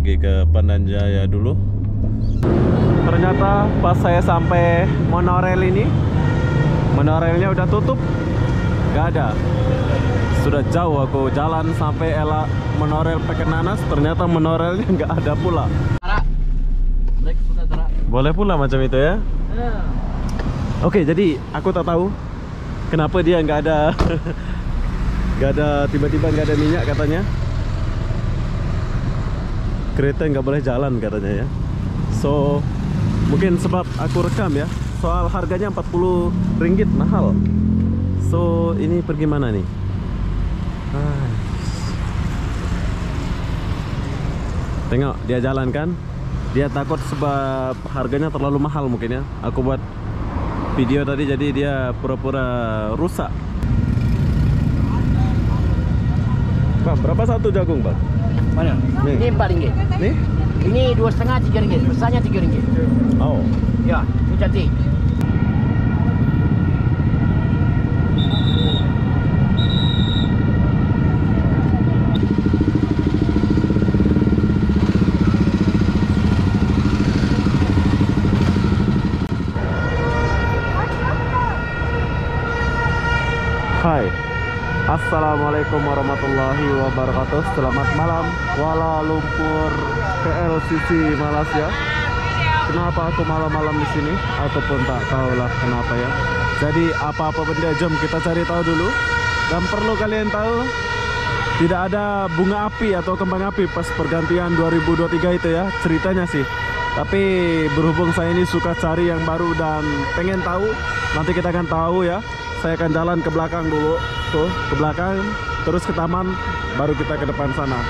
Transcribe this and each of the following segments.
pergi ke Pandanjaya dulu. Ternyata pas saya sampai monorail ini, monorailnya udah tutup, gak ada. Sudah jauh aku jalan sampai monorail Pekenanas, ternyata monorailnya nggak ada pula. Boleh pula macam itu ya. Oke, jadi aku tak tahu kenapa dia nggak ada nggak ada, tiba-tiba nggak ada minyak katanya. Kereta nggak boleh jalan katanya ya. So mungkin sebab aku rekam ya, soal harganya 40 ringgit mahal. So ini pergi mana nih? Tengok dia jalan kan, dia takut sebab harganya terlalu mahal mungkin ya. Aku buat video tadi jadi dia pura-pura rusak. Bang, berapa satu jagung bang? Mana? Nih. Ini 4 ringgit. Nih? Ini 2,5 3 ringgit. Besarnya 3 ringgit. Oh. Ya, ini cantik. Hai, assalamualaikum warahmatullahi wabarakatuh. Selamat malam Kuala Lumpur KLCC Malaysia. Kenapa aku malam-malam di sini? Aku pun tak tahulah kenapa ya. Jadi apa-apa benda, jom kita cari tahu dulu. Dan perlu kalian tahu, tidak ada bunga api atau kembang api pas pergantian 2023 itu ya, ceritanya sih. Tapi berhubung saya ini suka cari yang baru dan pengen tahu, nanti kita akan tahu ya. Saya akan jalan ke belakang dulu, tuh ke belakang, terus ke taman, baru kita ke depan sana.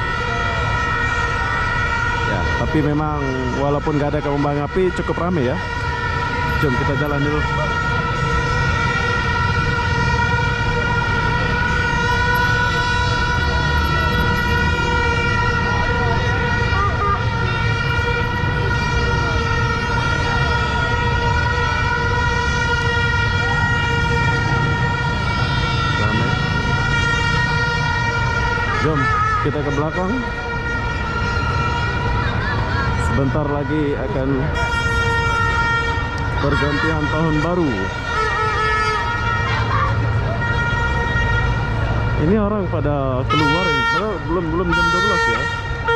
Ya, tapi memang walaupun gak ada kembang api cukup ramai ya. Jom kita jalan dulu. Jom kita ke belakang. Sebentar lagi akan pergantian tahun baru. Ini orang pada keluar ya, padahal belum jam 12 ya.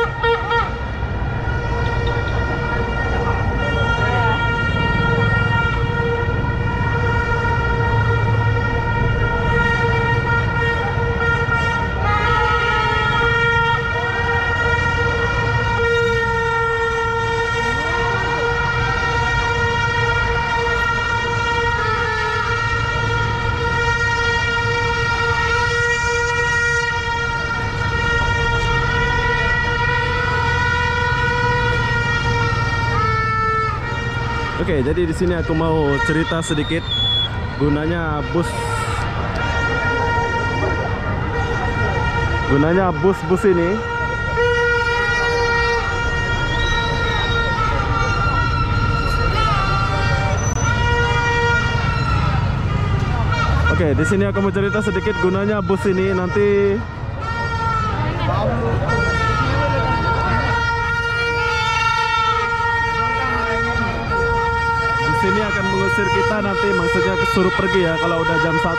Oke, jadi di sini aku mau cerita sedikit gunanya bus ini. Oke, di sini aku mau cerita sedikit gunanya bus ini. Nanti ini akan mengusir kita nanti, maksudnya suruh pergi ya kalau udah jam 1.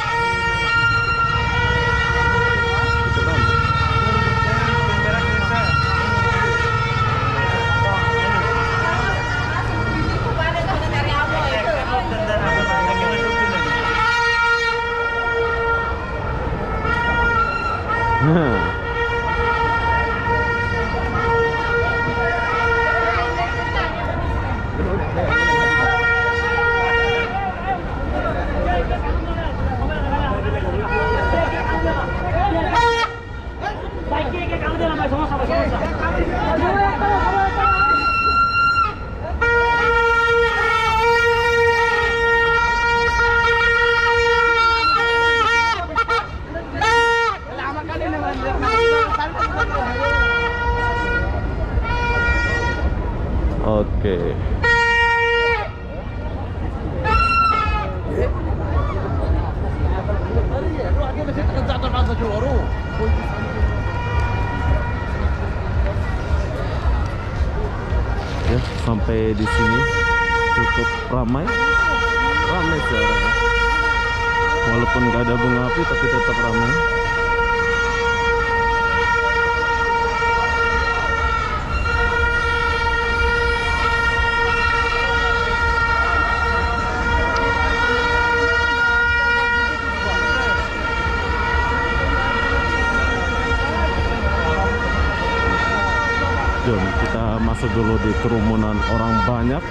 Oke. Ya, sampai di sini cukup ramai sih orangnya. Walaupun gak ada bunga api tapi tetap ramai. Jom kita masuk dulu di kerumunan orang banyak.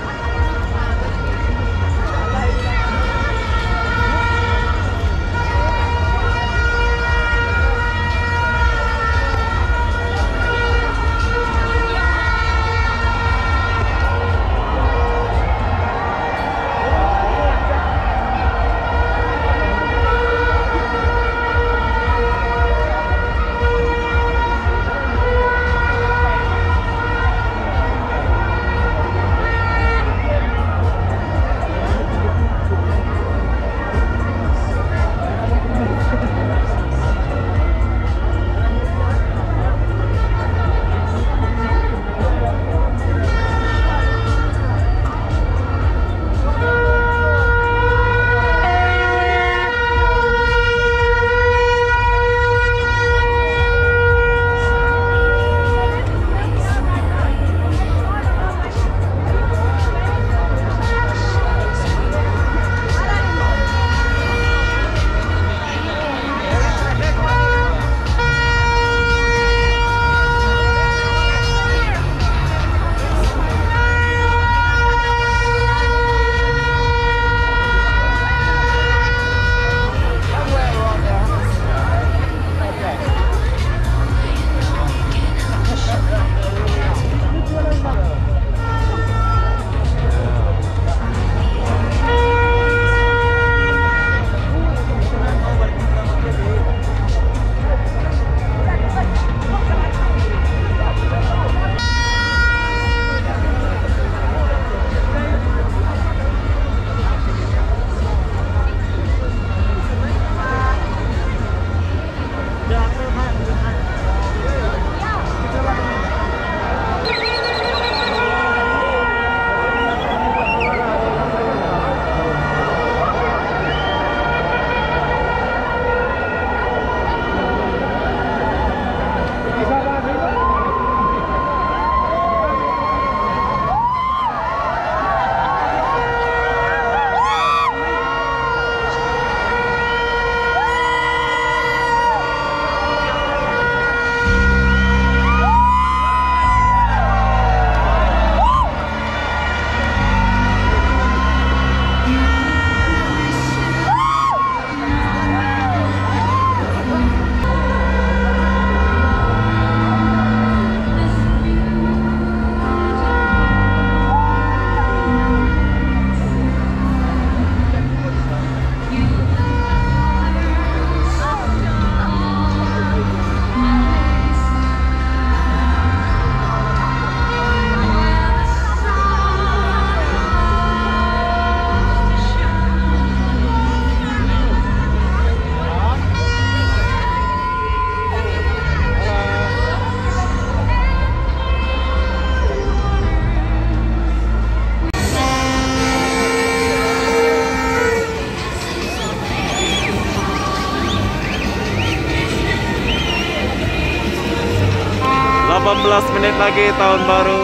Menit lagi tahun baru.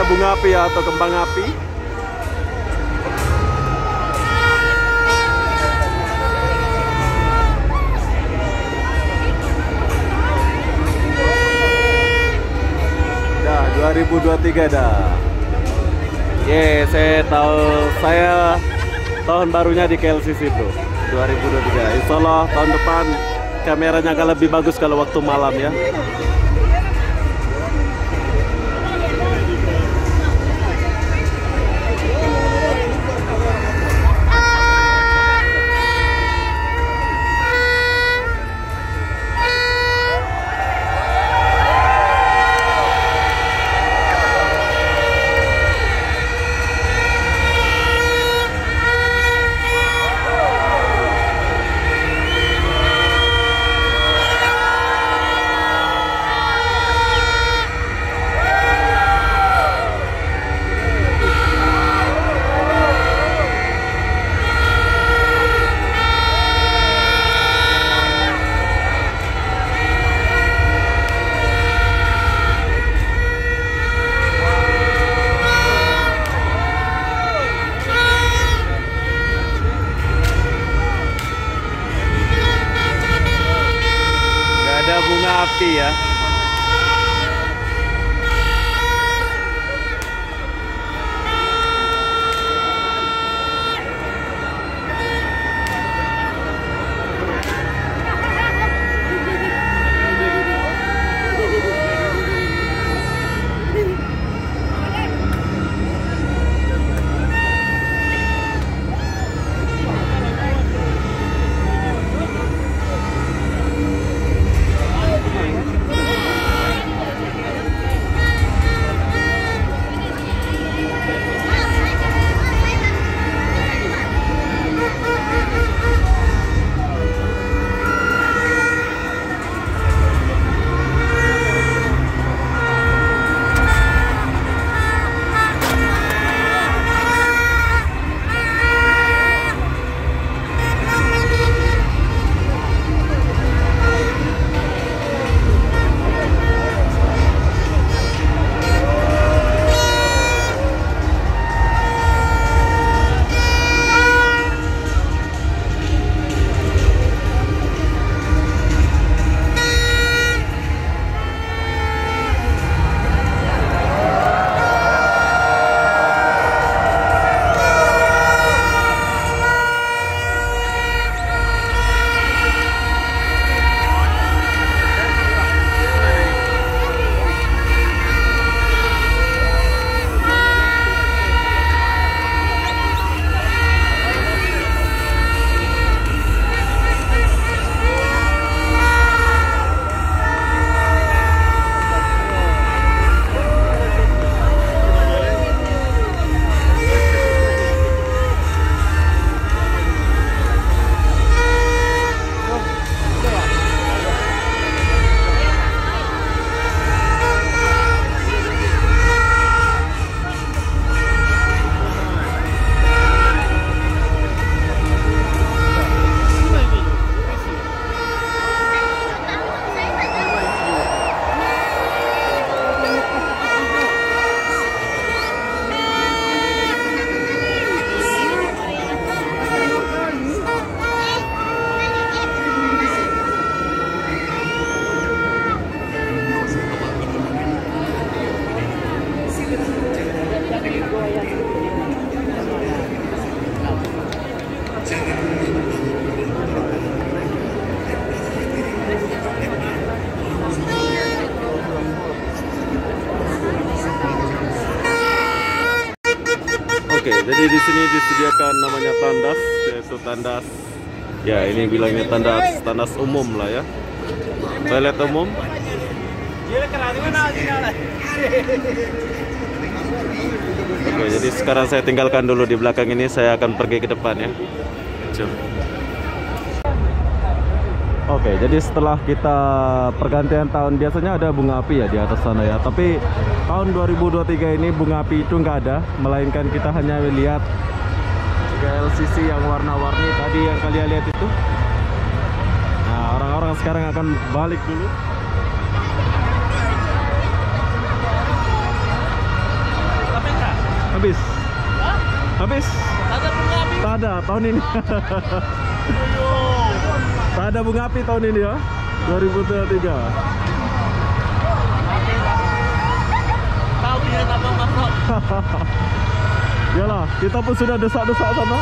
bunga api ya, atau kembang api. Dah 2023 dah. Saya tahun barunya di KLCC bro, 2023. Insya Allah tahun depan kameranya akan lebih bagus kalau waktu malam ya. Bunga api ya. Oke, jadi di sini disediakan namanya tandas, yaitu tandas. Ya, ini bilangnya tandas umum lah ya. Toilet umum. Oke, jadi sekarang saya tinggalkan dulu di belakang ini, saya akan pergi ke depan ya. Oke, jadi setelah kita pergantian tahun, biasanya ada bunga api ya di atas sana ya. Tapi tahun 2023 ini bunga api itu nggak ada, melainkan kita hanya lihat KLCC yang warna-warni tadi yang kalian lihat itu. Nah, orang-orang sekarang akan balik dulu. Habis. Habis. Ada bunga api. Tak ada tahun ini. Tak ada bunga api tahun ini ya. 2023. Tahu dia abang masuk. Yalah, kita pun sudah desak-desak sana.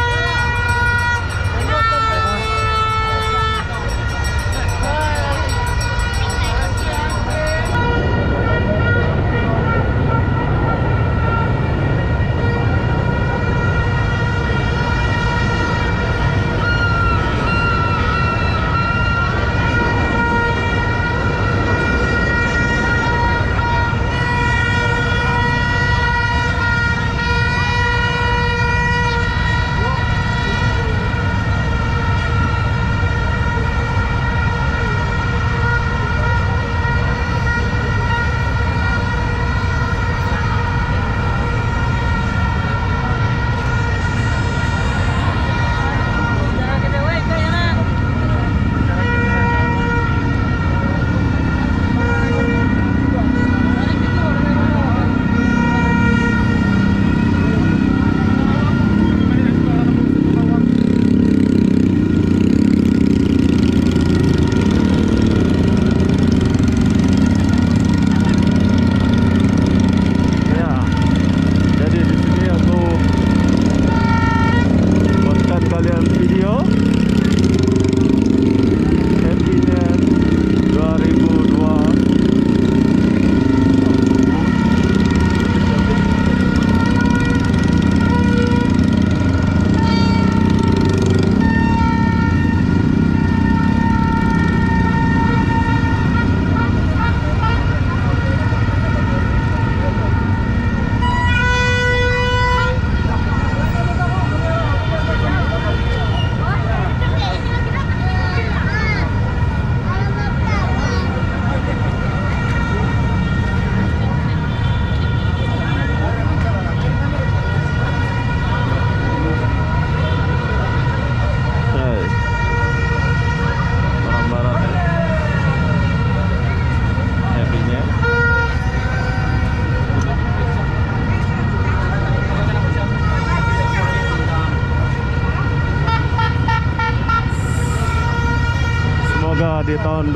Di tahun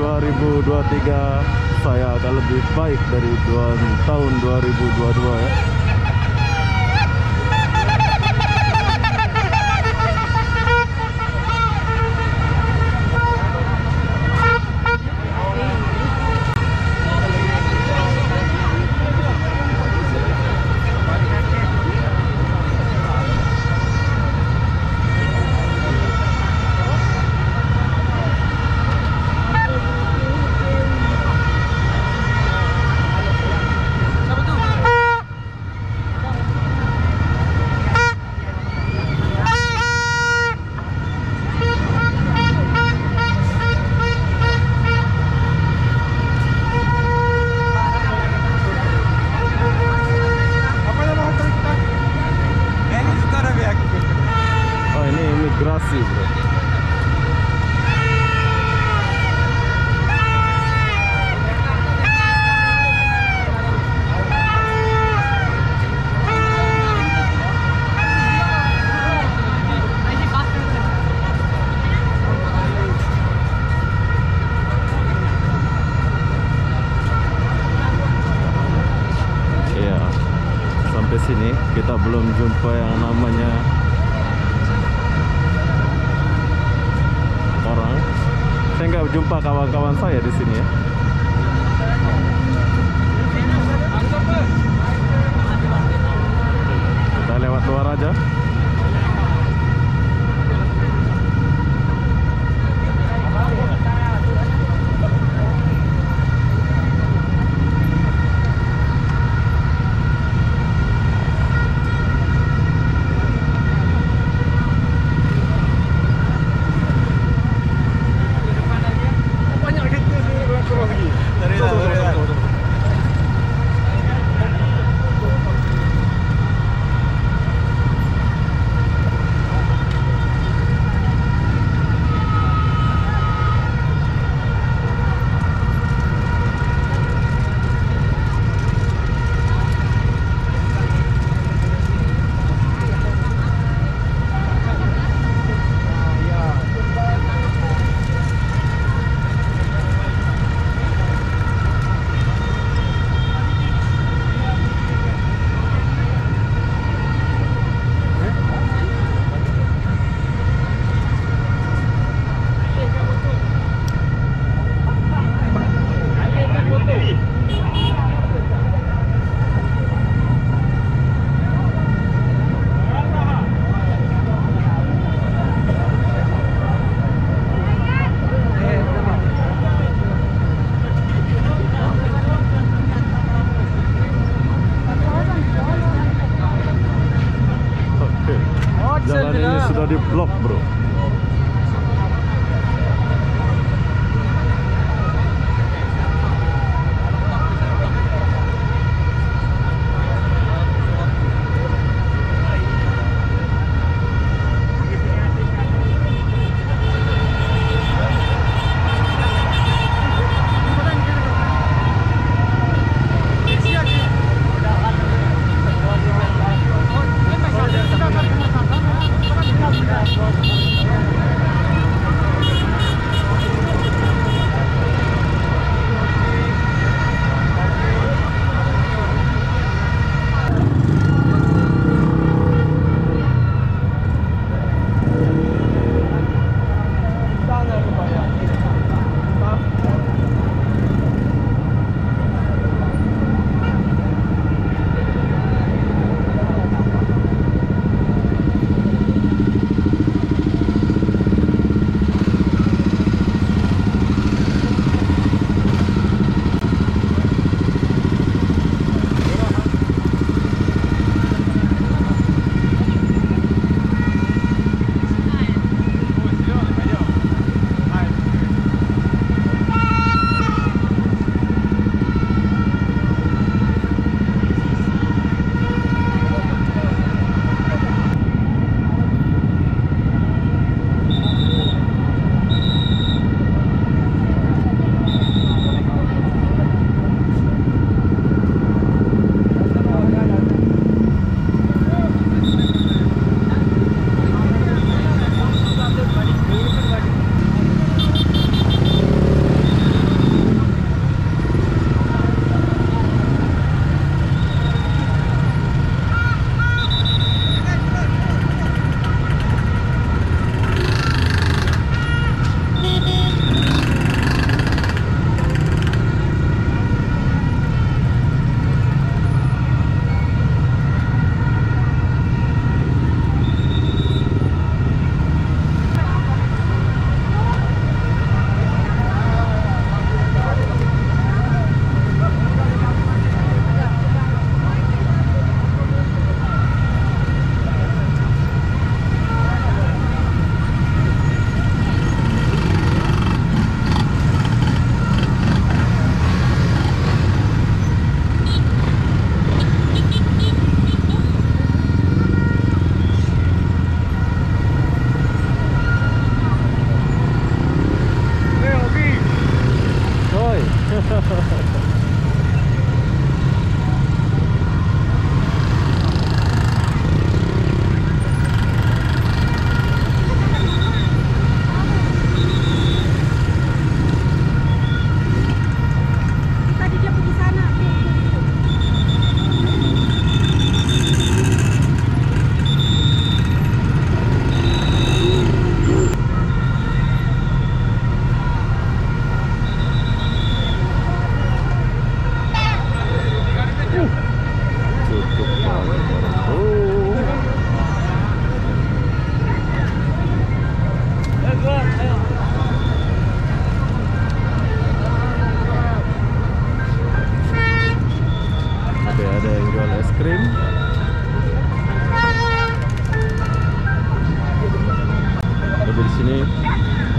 2023 saya akan lebih baik dari tahun 2022 ya. Imigrasi bro. Iya, sampai sini kita belum jumpa yang namanya orang. Saya nggak jumpa kawan-kawan saya di sini ya. Kita lewat luar aja.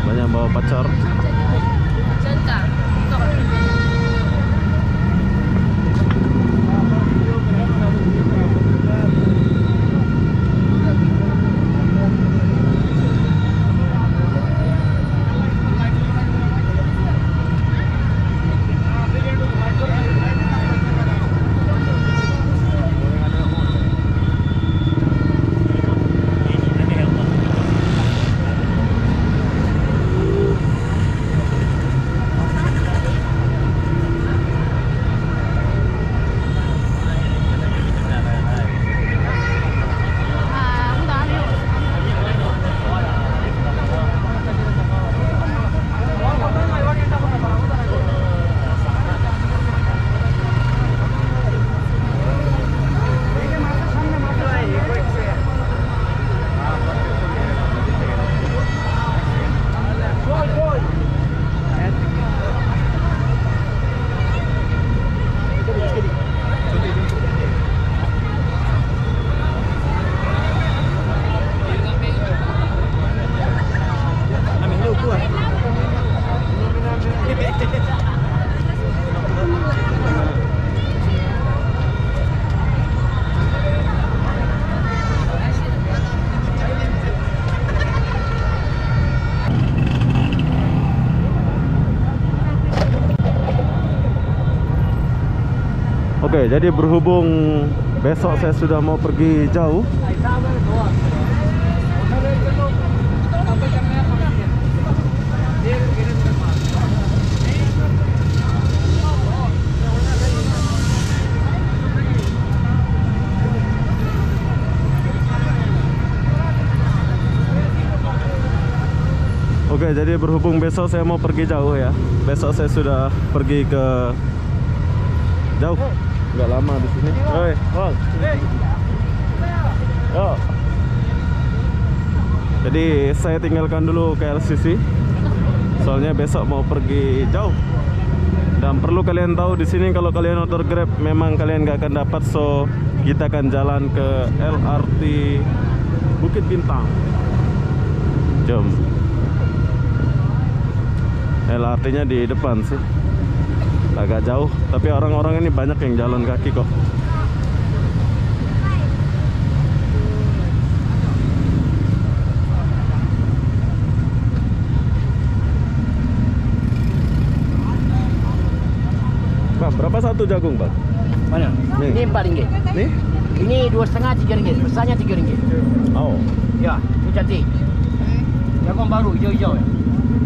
banyak bawa pacar. 真的，做个 Oke, jadi berhubung besok saya sudah mau pergi jauh. Oke, jadi berhubung besok saya mau pergi jauh ya. Besok saya sudah pergi ke jauh. Nggak lama di sini. Oi, Bang. Yo. Jadi saya tinggalkan dulu KLCC. Soalnya besok mau pergi jauh. Dan perlu kalian tahu di sini kalau kalian order Grab memang kalian nggak akan dapat, so kita akan jalan ke LRT Bukit Bintang. Jom. LRT-nya di depan sih. Agak jauh, tapi orang-orang ini banyak yang jalan kaki kok. Bang, berapa satu jagung, Bang? Mana? Nih. Ini RM4. Nih? Ini 2,5 RM3. Besarnya RM3. Oh. Ya, ini cantik. Jagung baru hijau-hijau ya.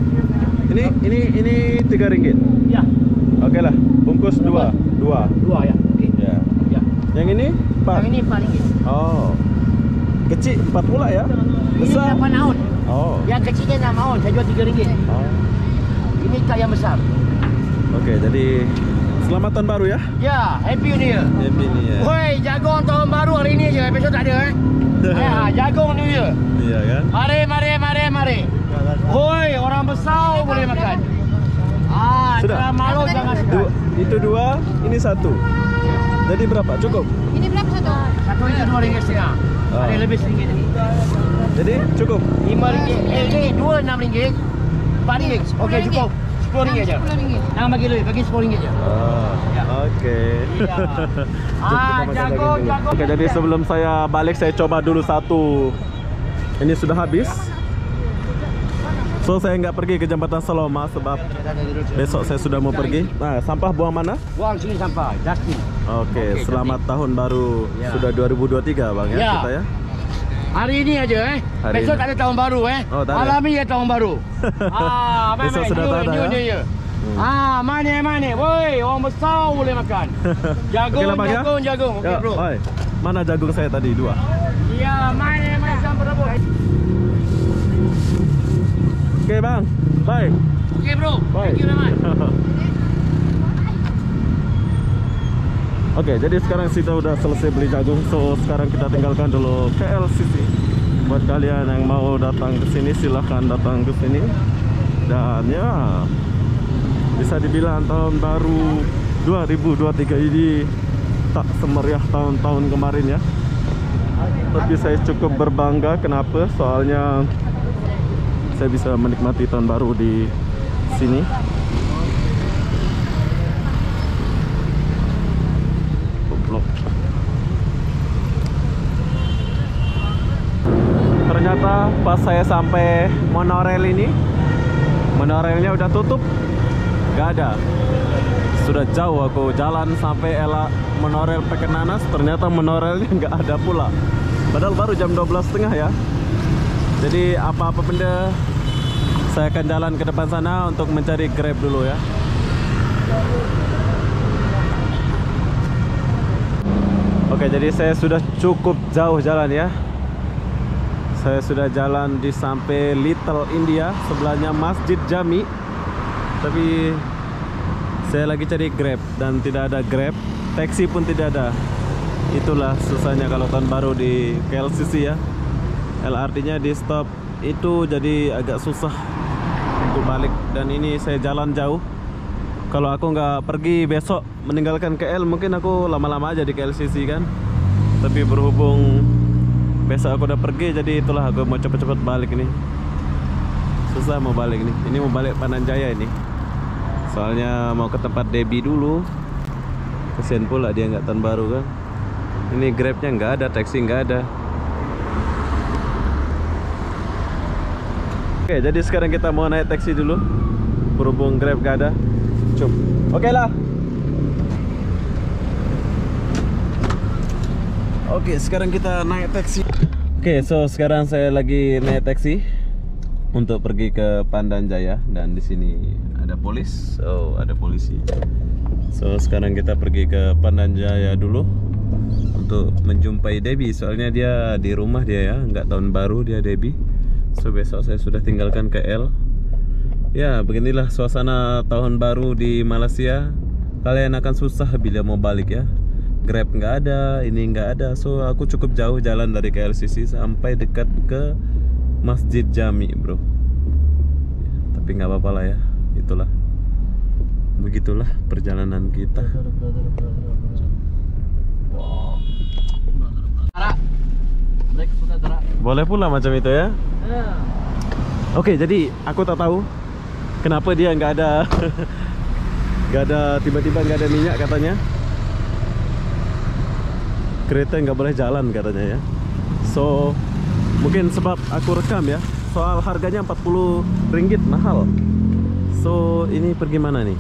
Ini RM3. Ya, Oke lah, bungkus dua ya. Okey. ya. Ya. Yang ini 4. Yang ini RM4. Oh, kecil 4 pula ya? Besar? Ini 8 oun. Oh. Yang kecilnya 6 oun, saya jual RM3. Oh. Ini ikan yang besar. Oke, jadi selamat tahun baru ya. Ya, Happy New Year. Happy New Year. Woi, jagung tahun baru hari ini je, besok tak ada ya, jagung New Year. Iya kan? Mari. Woi, orang besar boleh makan. Sudah? Jangan malu, jangan segan. Itu 2, ini 1. Jadi berapa? Cukup? Ini berapa satu? Satu itu RM2,5. Ada lebih RM1. Jadi cukup? RM5. Ini 2 RM6. RM4. Okey, cukup. RM10 aja. RM10. Jangan bagi lebih, bagi RM10 aja. Oh, Ya. oke. Iya. Jom kita makan Jagung. daging dulu. Oke, jadi sebelum saya balik saya coba dulu satu. Ini sudah habis. So saya nggak pergi ke Jembatan Saloma sebab besok saya sudah mau pergi. Nah, sampah buang mana? Buang sini sampah, dustbin. Oke, selamat tahun baru. Ya. Sudah 2023 Bang ya, Ya. kita ya. Hari ini aja Hari besok ini. tak ada tahun baru Oh, tak ada. Malam ni ya tahun baru. Besok sudah tak ada, ya? New Year. Mana. Woi, orang besar boleh makan. Jagung, Okey lah, Bang, ya? jagung. Okey, Ya, bro. oi. Mana jagung saya tadi? 2. Ya, mana jangan berebut. Oke, Bang. Bye. Okey, bro. Bye. Thank you very much. Oke, jadi sekarang kita udah selesai beli jagung, so sekarang kita tinggalkan dulu KLCC. Buat kalian yang mau datang ke sini silahkan datang ke sini. Dan ya, bisa dibilang tahun baru 2023 ini tak semeriah tahun-tahun kemarin ya. Tapi saya cukup berbangga, kenapa? Soalnya saya bisa menikmati tahun baru di sini. Goblok. Ternyata pas saya sampai monorail ini, monorailnya udah tutup, gak ada. Sudah jauh aku jalan sampai monorail Pekenanas, ternyata monorailnya nggak ada pula. Padahal baru jam 12.30 ya. Jadi apa-apa benda, saya akan jalan ke depan sana untuk mencari Grab dulu ya. Oke, jadi saya sudah cukup jauh jalan ya. Saya sudah jalan di sampai Little India, sebelahnya Masjid Jami. Tapi saya lagi cari Grab dan tidak ada Grab, taksi pun tidak ada. Itulah susahnya kalau tahun baru di KLCC ya. LRT-nya di stop itu jadi agak susah untuk balik. Dan ini saya jalan jauh. Kalau aku nggak pergi besok meninggalkan KL, mungkin aku lama-lama aja di KLCC kan. Tapi berhubung besok aku udah pergi, jadi itulah aku mau cepet-cepet balik ini. Susah mau balik nih. Ini mau balik Pananjaya ini. Soalnya mau ke tempat Debbie dulu. Kesian pula dia nggak tahun baru kan. Ini Grabnya nggak ada, taksi nggak ada. Oke, jadi sekarang kita mau naik taksi dulu. Berhubung Grab nggak ada. Cup. Oke lah. Oke, sekarang kita naik taksi. Oke, so sekarang saya lagi naik taksi untuk pergi ke Pandanjaya dan di sini ada polis. Oh, ada polisi. So sekarang kita pergi ke Pandanjaya dulu untuk menjumpai Debbie. Soalnya dia di rumah dia ya, nggak tahun baru dia Debbie. So besok saya sudah tinggalkan KL. Ya beginilah suasana tahun baru di Malaysia. Kalian akan susah bila mau balik ya. Grab nggak ada, ini nggak ada. So aku cukup jauh jalan dari KLCC sampai dekat ke Masjid Jami bro. Tapi nggak apa-apa lah ya. Itulah, begitulah perjalanan kita. Boleh pula macam itu ya. Oke, jadi aku tak tahu kenapa dia nggak ada nggak ada, tiba-tiba nggak ada minyak katanya. Kereta nggak boleh jalan katanya ya. So mungkin sebab aku rekam ya. Soal harganya 40 ringgit mahal. So ini pergi mana nih?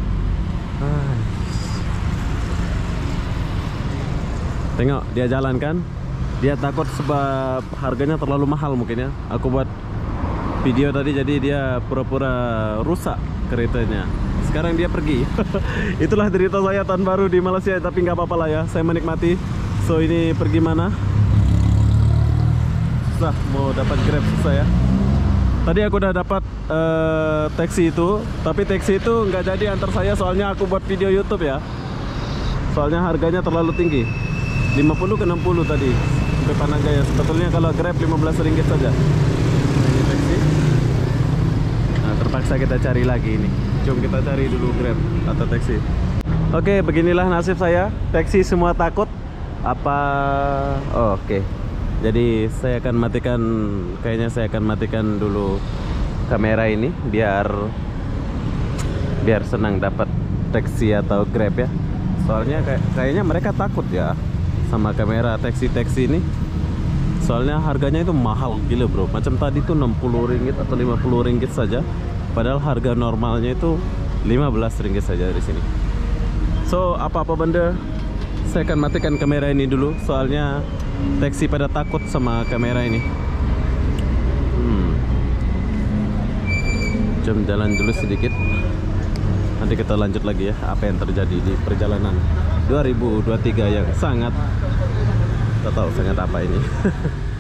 Tengok dia jalan kan. Dia takut sebab harganya terlalu mahal mungkin ya. Aku buat video tadi jadi dia pura-pura rusak keretanya. Sekarang dia pergi. Itulah cerita saya tahun baru di Malaysia. Tapi nggak apa-apa lah ya, saya menikmati. So ini pergi mana? Susah mau dapat Grab, susah ya. Tadi aku udah dapat taksi itu, tapi taksi itu nggak jadi antar saya soalnya aku buat video YouTube ya. Soalnya harganya terlalu tinggi, 50 ke 60 tadi sampai Pananjaya. Sebetulnya kalau Grab 15 ringgit saja. Nah, ini taksi. Nah, terpaksa kita cari lagi ini. Jom kita cari dulu Grab atau taksi. Oke, beginilah nasib saya. Taksi semua takut. Apa? Oh, oke. Jadi saya akan matikan, kayaknya saya akan matikan dulu kamera ini biar senang dapat taksi atau Grab ya. Soalnya kayaknya mereka takut ya sama kamera taksi-taksi ini. Soalnya harganya itu mahal gila bro. Macam tadi tuh 60 ringgit atau 50 ringgit saja. Padahal harga normalnya itu 15 ringgit saja dari sini. So apa-apa benda, saya akan matikan kamera ini dulu. Soalnya taksi pada takut sama kamera ini. Jom jalan dulu sedikit. Nanti kita lanjut lagi ya, apa yang terjadi di perjalanan 2023 yang sangat, tak tahu sangat apa ini.